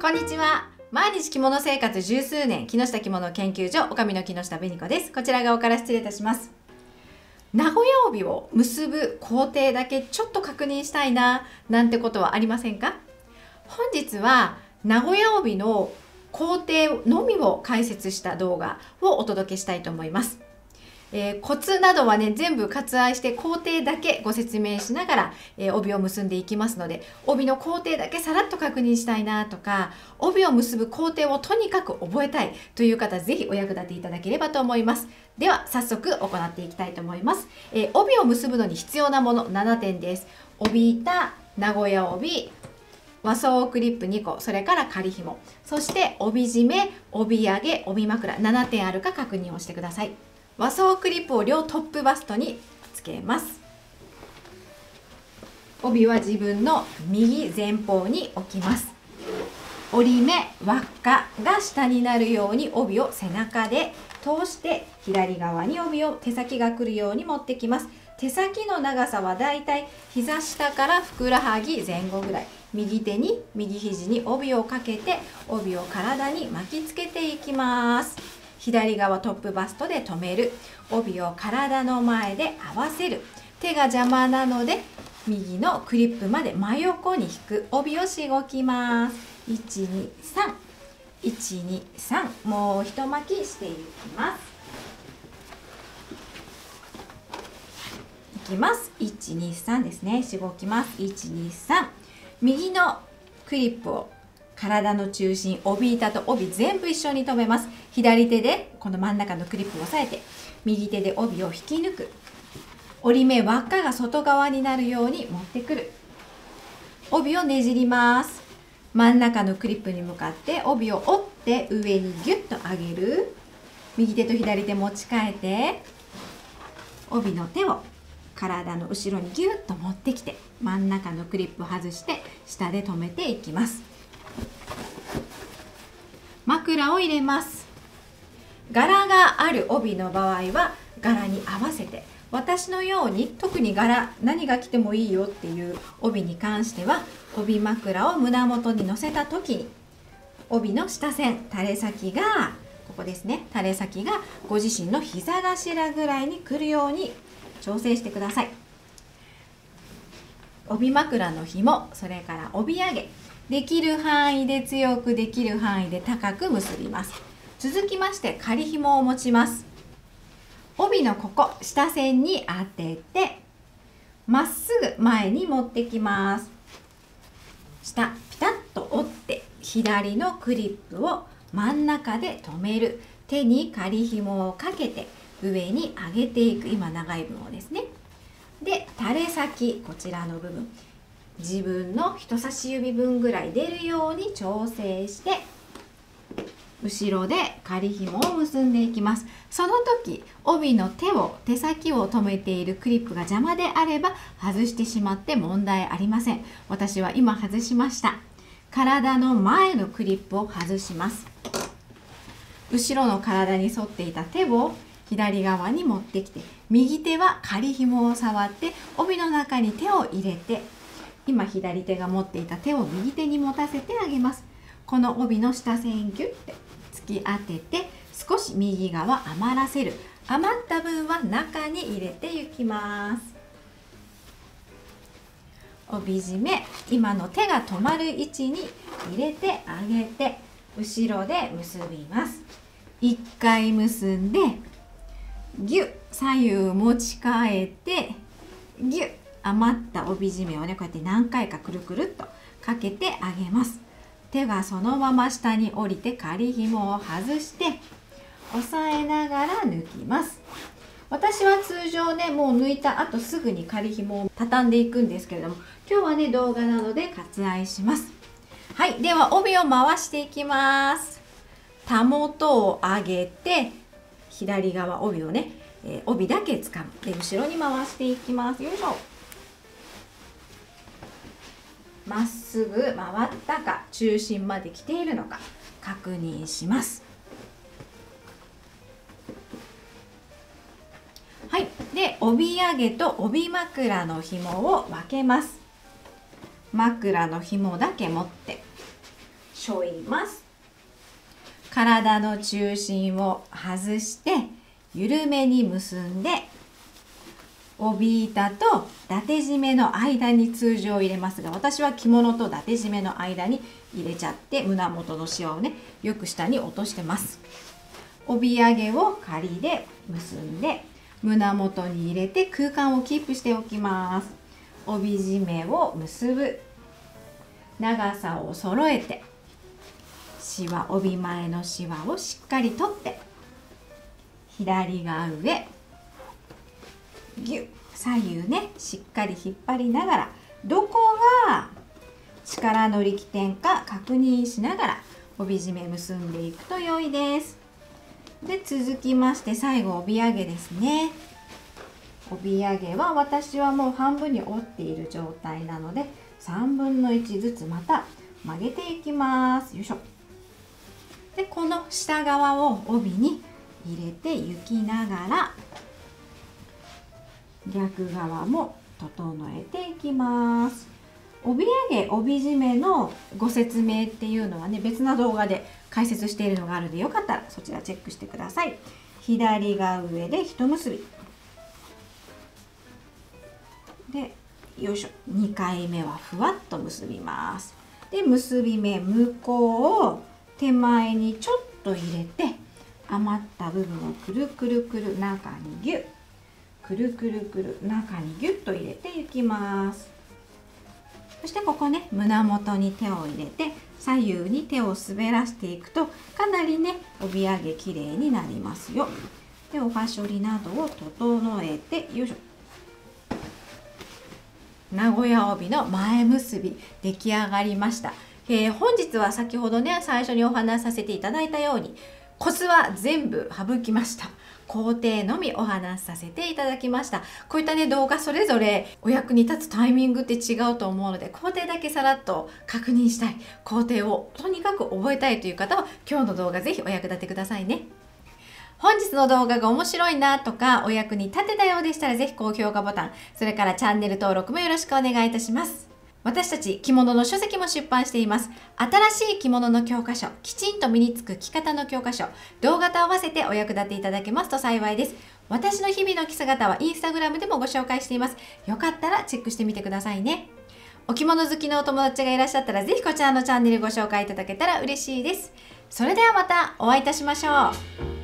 こんにちは。毎日着物生活十数年、木下着物研究所女将の木下紅子です。こちら側から失礼いたします。名古屋帯を結ぶ工程だけちょっと確認したいななんてことはありませんか？本日は名古屋帯の工程のみを解説した動画をお届けしたいと思います。コツなどはね全部割愛して工程だけご説明しながら、帯を結んでいきますので、帯の工程だけさらっと確認したいなとか、帯を結ぶ工程をとにかく覚えたいという方、ぜひお役立ていただければと思います。では早速行っていきたいと思います。帯を結ぶのに必要なもの7点です。帯板、名古屋帯、和装クリップ2個、それから仮紐、そして帯締め、帯揚げ、帯枕、7点あるか確認をしてください。和装クリップを両トップバストにつけます。帯は自分の右前方に置きます。折り目、輪っかが下になるように帯を背中で通して左側に帯を手先が来るように持ってきます。手先の長さはだいたい膝下からふくらはぎ前後ぐらい。右手に右肘に帯をかけて帯を体に巻きつけていきます。左側トップバストで留める。帯を体の前で合わせる。手が邪魔なので右のクリップまで真横に引く。帯をしごきます。123、123、もう一巻きしていきます。いきます。123ですね。しごきます。123。右のクリップを体の中心、帯板と帯全部一緒に留めます。左手でこの真ん中のクリップを押さえて、右手で帯を引き抜く。折り目、輪っかが外側になるように持ってくる。帯をねじります。真ん中のクリップに向かって帯を折って上にギュッと上げる。右手と左手持ち替えて、帯の手を体の後ろにギュッと持ってきて、真ん中のクリップを外して下で留めていきます。枕を入れます。柄がある帯の場合は柄に合わせて、私のように特に柄何が着てもいいよっていう帯に関しては、帯枕を胸元に乗せた時に帯の下線、垂れ先がここですね、垂れ先がご自身の膝頭ぐらいに来るように調整してください。帯枕の紐、それから帯揚げ、できる範囲で強く、できる範囲で高く結びます。続きまして仮紐を持ちます。帯のここ下線に当ててまっすぐ前に持ってきます。下ピタッと折って左のクリップを真ん中で留める。手に仮紐をかけて上に上げていく。今長い分をですね。で垂れ先、こちらの部分、自分の人差し指分ぐらい出るように調整して後ろで仮紐を結んでいきます。その時帯の手先を留めているクリップが邪魔であれば外してしまって問題ありません。私は今外しました。体の前のクリップを外します。後ろの体に沿っていた手を左側に持ってきて、右手は仮紐を触って帯の中に手を入れて、今左手が持っていた手を右手に持たせてあげます。この帯の下線ギュッて突き当てて少し右側余らせる。余った分は中に入れていきます。帯締め、今の手が止まる位置に入れてあげて後ろで結びます。1回結んでギュッ、左右持ち替えてギュッ、余った帯締めをねこうやって何回かくるくるっとかけてあげます。手がそのまま下に降りて仮紐を外して押さえながら抜きます。私は通常ねもう抜いた後すぐに仮紐を畳んでいくんですけれども、今日はね動画なので割愛します。はい、では帯を回していきます。たもとを上げて左側帯をね、帯だけ掴む。で後ろに回していきます。よいしょ。まっすぐ回ったか、中心まで来ているのか確認します。はい、で帯揚げと帯枕の紐を分けます。枕の紐だけ持ってしょいます。体の中心を外して緩めに結んで、帯板と伊達締めの間に通常入れますが、私は着物と伊達締めの間に入れちゃって胸元のシワをねよく下に落としてます。帯揚げを仮で結んで胸元に入れて空間をキープしておきます。帯締めを結ぶ、長さを揃えてシワ、帯前のシワをしっかり取って、左が上、ギュッ、左右ねしっかり引っ張りながら、どこが力の力点か確認しながら帯締め結んでいくと良いです。で、続きまして最後帯揚げですね。帯揚げは私はもう半分に折っている状態なので3分の1ずつまた曲げていきます。よいしょ。で、この下側を帯に入れていきながら逆側も整えていきます。帯揚げ、帯締めのご説明っていうのはね、別な動画で解説しているのがあるので、よかったらそちらチェックしてください。左が上で一結びで、よいしょ、2回目はふわっと結びます。で、結び目向こうを手前にちょっと入れて、余った部分をくるくるくる中にギュッ、くるくるくる中にギュッと入れていきます。そしてここね、胸元に手を入れて左右に手を滑らしていくとかなりね帯揚げきれいになりますよ。で、おはしょりなどを整えて、よいしょ、名古屋帯の前結び出来上がりました。本日は先ほどね最初にお話しさせていただいたようにコツは全部省きました。工程のみお話しさせていただきました。こういったね動画それぞれお役に立つタイミングって違うと思うので、工程だけさらっと確認したい、工程をとにかく覚えたいという方は今日の動画ぜひお役立てくださいね。本日の動画が面白いなとかお役に立てたようでしたら、ぜひ高評価ボタン、それからチャンネル登録もよろしくお願いいたします。私たち着物の書籍も出版しています。新しい着物の教科書、きちんと身につく着方の教科書、動画と合わせてお役立ていただけますと幸いです。私の日々の着姿はインスタグラムでもご紹介しています。よかったらチェックしてみてくださいね。お着物好きのお友達がいらっしゃったら、ぜひこちらのチャンネルご紹介いただけたら嬉しいです。それではまたお会いいたしましょう。